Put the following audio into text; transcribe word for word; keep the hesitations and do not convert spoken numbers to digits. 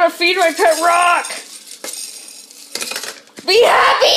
want to feed my pet rock! Be happy!